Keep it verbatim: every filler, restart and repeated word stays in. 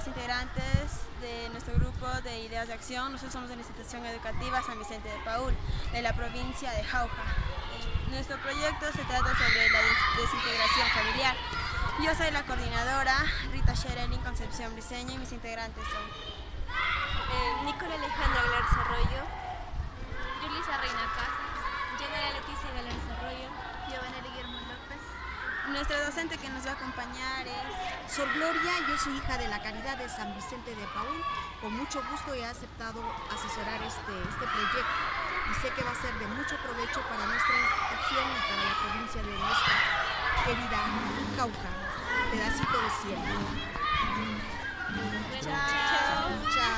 integrantes de nuestro grupo de Ideas de Acción. Nosotros somos de la institución educativa San Vicente de Paúl, de la provincia de Jauja. Nuestro proyecto se trata sobre la desintegración familiar. Yo soy la coordinadora, Rita Sherelin Concepción Briceño, y mis integrantes son eh, Nicola Alejandra Galarza Arroyo, Yulisa Reina Casas, Yanara Leticia Galarza Arroyo, Giovanna Guillermo López. Nuestra docente que nos va a acompañar es Sor Gloria. Yo soy hija de la Caridad de San Vicente de Paúl. Con mucho gusto he aceptado asesorar este, este proyecto y sé que va a ser de mucho provecho para nuestra institución y para la provincia de nuestra querida Jauja, pedacito de cielo. Bueno, Chao. Chao.